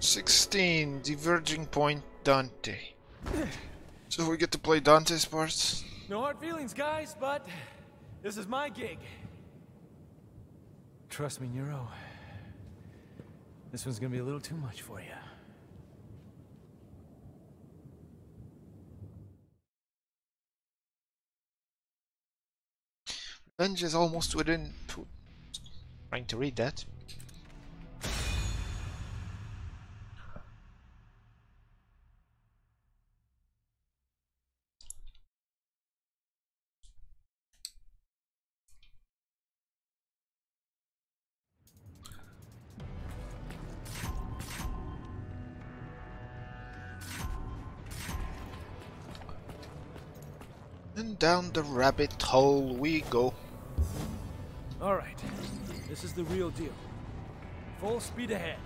16, Diverging Point Dante. So we get to play Dante's parts. No hard feelings, guys, but this is my gig. Trust me, Nero. This one's gonna be a little too much for you. Revenge is almost within... Trying to read that. And down the rabbit hole we go. Alright, this is the real deal. Full speed ahead.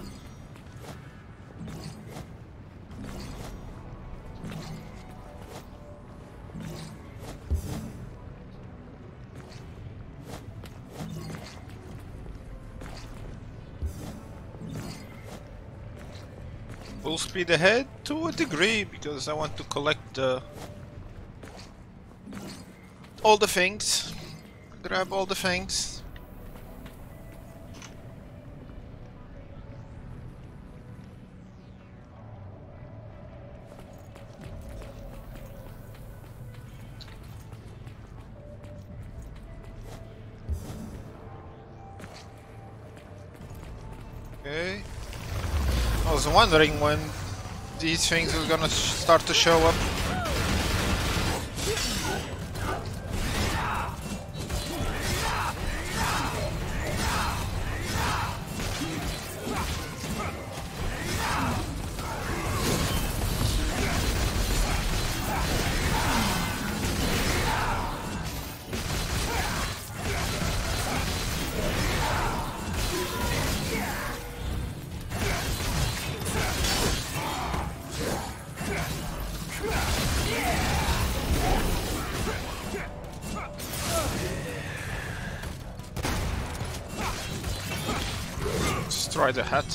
Full speed ahead to a degree, because I want to collect all the things. Grab all the things. Okay. I was wondering when these things are gonna start to show up. Try the hat.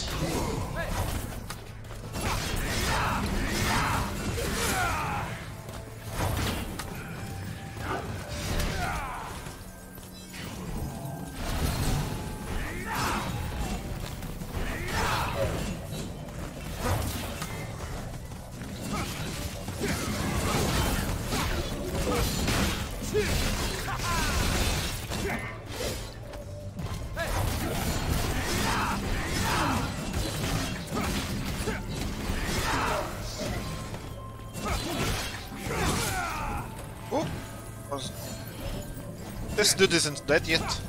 This dude isn't dead yet.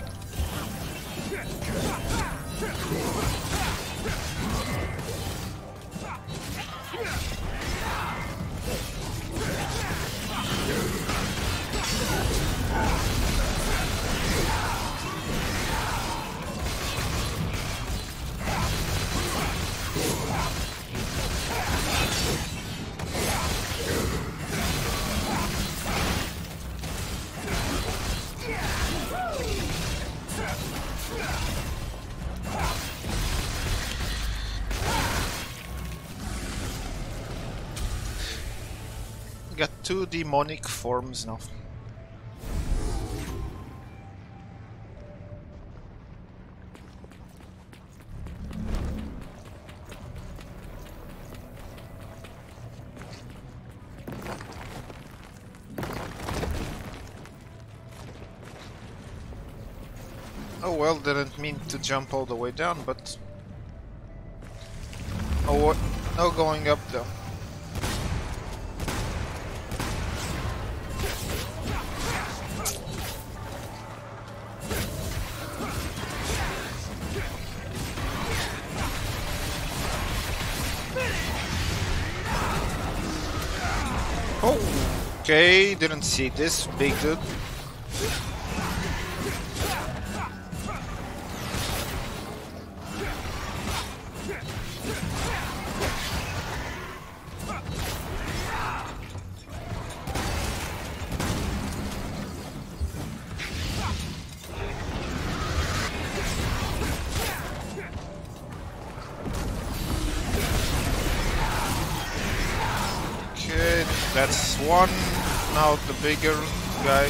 Got two demonic forms now. Oh well, didn't mean to jump all the way down, but... Oh, no going up though. Okay, didn't see this big dude. Okay, that's one. Now the bigger guy.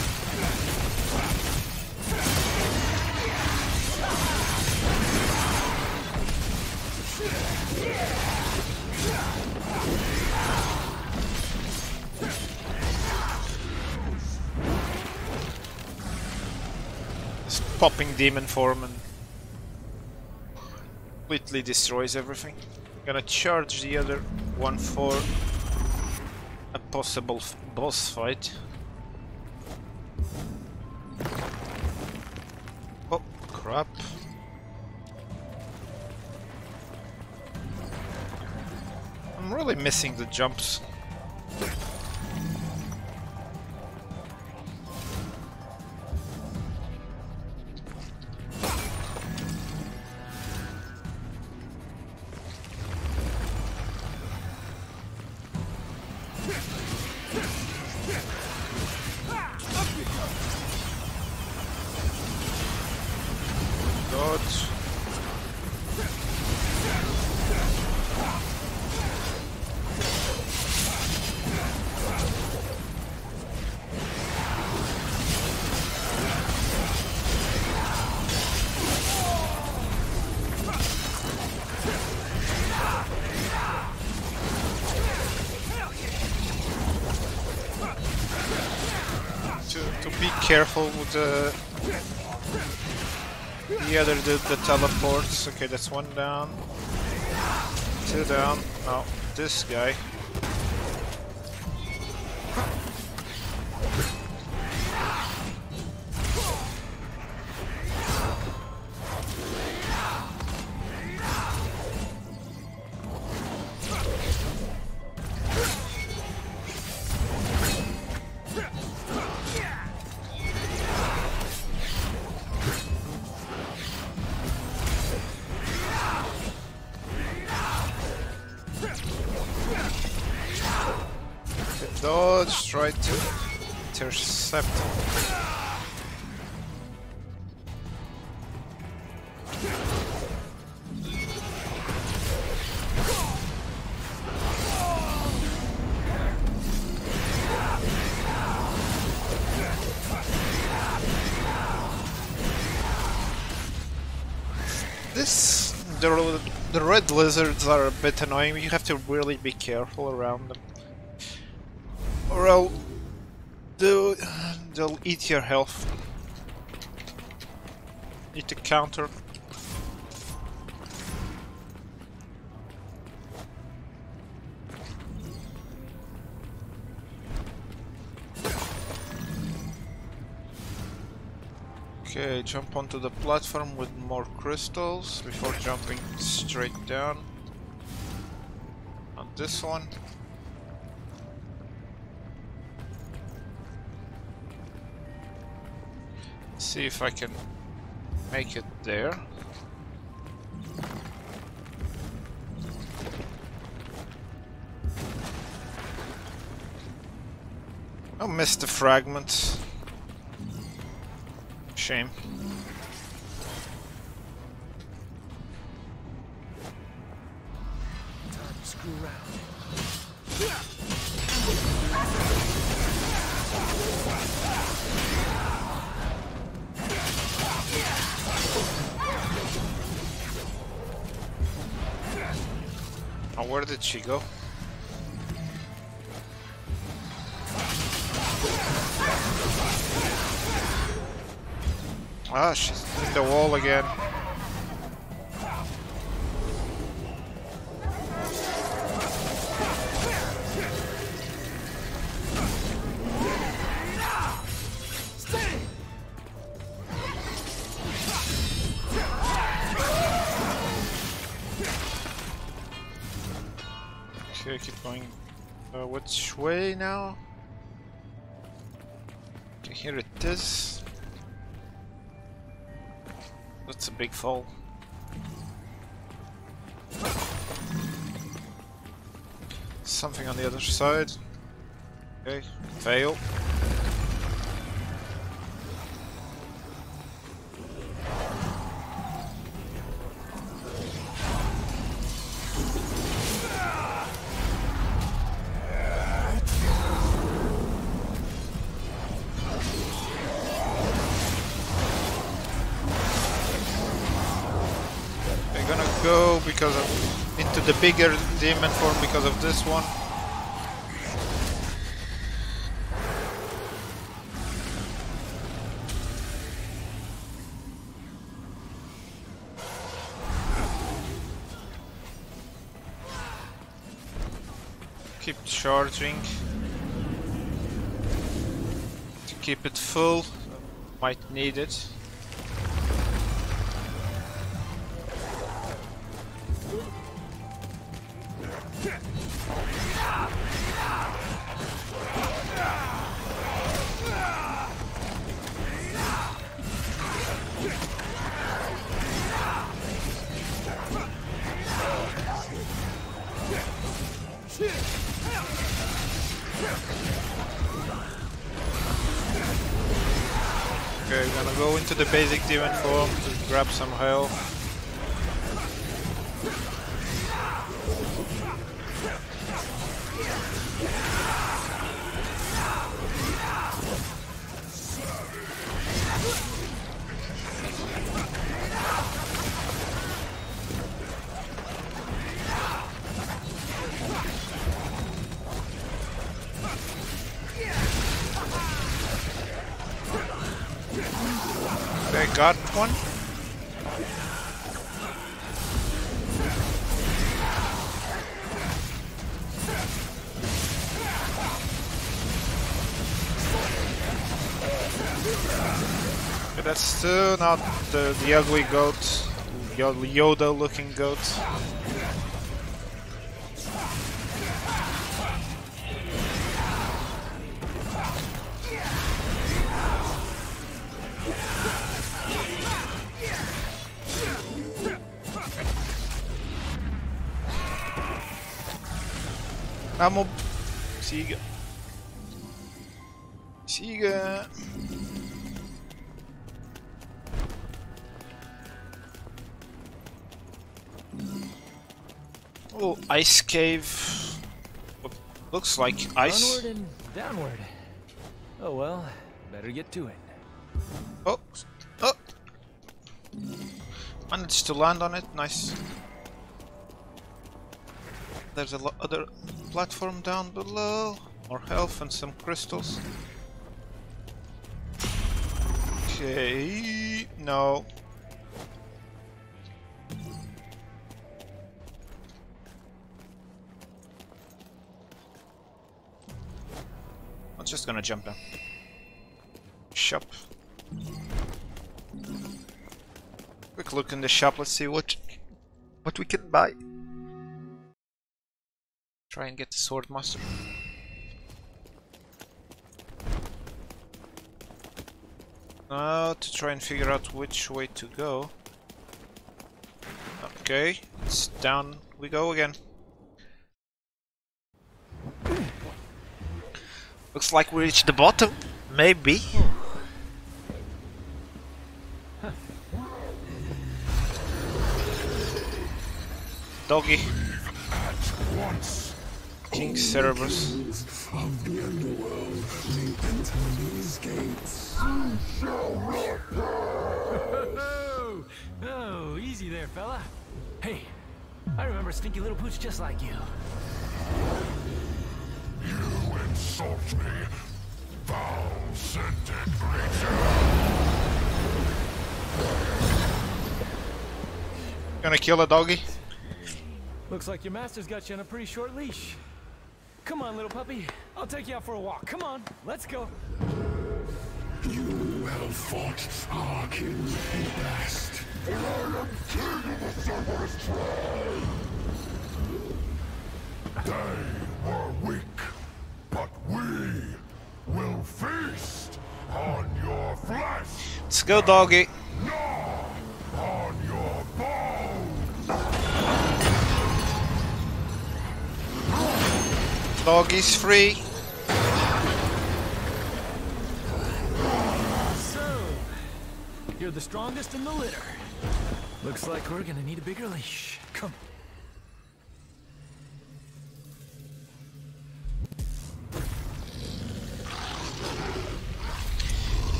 This popping demon form and completely destroys everything. Gonna charge the other one for a possible boss fight. Oh crap. I'm really missing the jumps. Dodge. To be careful with the other the teleports. Okay, that's one down. Two down. Oh, this guy. Dodge, try to intercept him. The red lizards are a bit annoying. You have to really be careful around them, or else they'll eat your health. Need to counter. Okay, jump onto the platform with more crystals before jumping straight down. On this one. See if I can make it there. I missed the fragments. Shame. Time to screw around. Oh, where did she go? Ah, she's in the wall again. Okay, keep going. Which way now? Okay, here it is. That's a big fall. Something on the other side. Okay, fail. because of into the bigger demon form because of this one. Keep charging to keep it full. Might need it. Okay, we're gonna go into the basic demon form to grab some health. Okay, got one. Okay, that's still not the ugly goat, Yoda looking goat. Ammo. Siga. Siga. Oh, ice cave. What looks like ice. Onward and downward. Oh well, better get to it. Oh, oh! Managed to land on it. Nice. There's a other platform down below. More health and some crystals. Okay, no. I'm just gonna jump down. Shop. Quick look in the shop. Let's see what we can buy. Try and get the sword master. Now to try and figure out which way to go. Okay, it's down we go again. Looks like we reached the bottom. Maybe. Doggy. King Cerberus. Of the underworld, we enter these gates. You shall not pass. Oh, easy there, fella. Hey, I remember stinky little pooch just like you. You insult me, foul-scented creature. Gonna kill a doggy? Looks like your master's got you on a pretty short leash. Come on, little puppy. I'll take you out for a walk. Come on, let's go. You have fought our kin the best. And I am king of the Cerberus tribe. They were weak, but we will feast on your flesh. Let's go, doggy. Gnaw on your bones. Doggy's free. So, you're the strongest in the litter. Looks like we're gonna need a bigger leash. Come.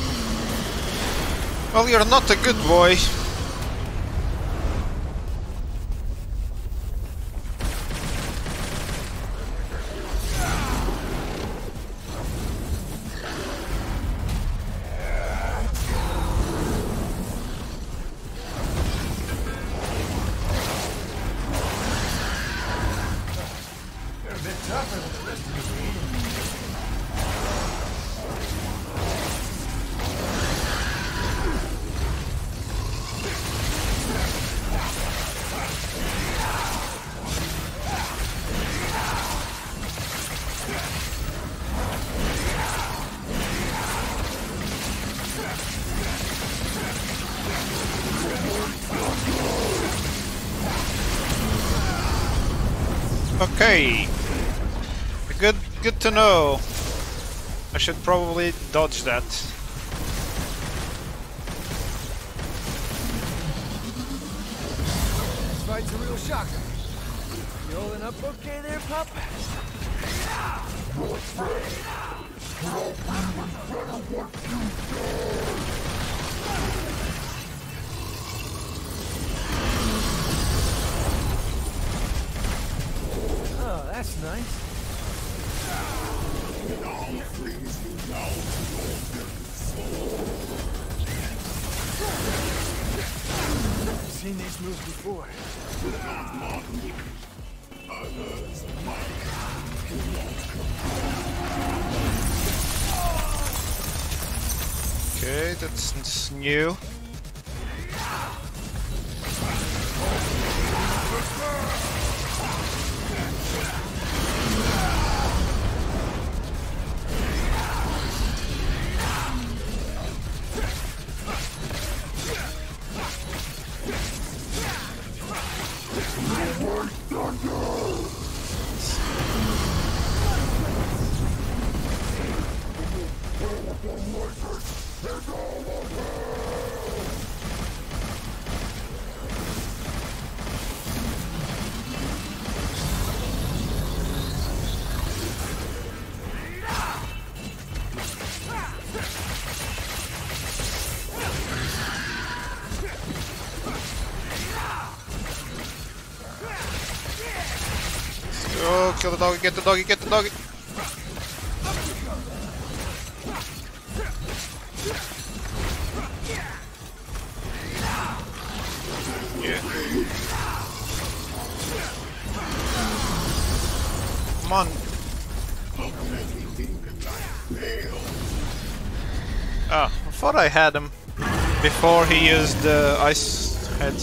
Well, you're not a good boy. Okay. Good to know. I should probably dodge that. This fight's a real shocker. You holding up okay there, pup? Oh, that's nice. I've seen these moves before. Okay, that's new. Oh, kill the doggy, get the doggy, get the doggy! Yeah. Come on! Ah, I thought I had him before he used the ice head.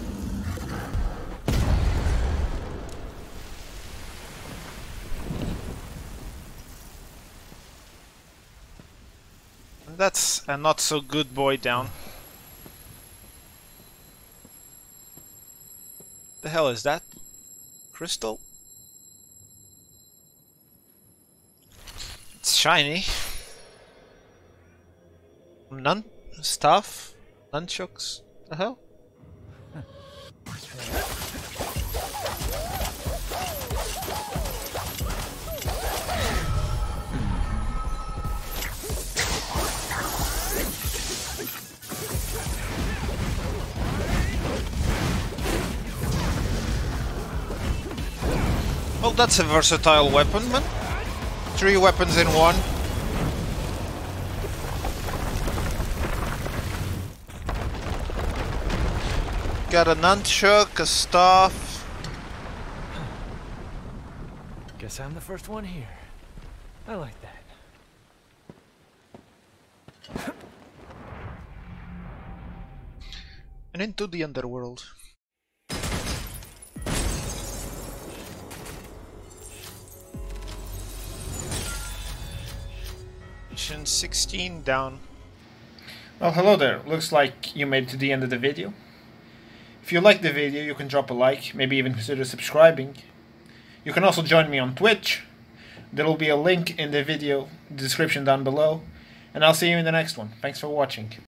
That's a not so good boy down. The hell is that? Crystal? It's shiny. Stuff? Nunchucks? The hell? Well, that's a versatile weapon, man. 3 weapons in one. Got a nunchuck, a staff. Guess I'm the first one here. I like that. And into the underworld. Mission 16 down. Well, hello there. Looks like you made it to the end of the video. If you liked the video, you can drop a like, maybe even consider subscribing. You can also join me on Twitch. There will be a link in the video description down below. And I'll see you in the next one. Thanks for watching.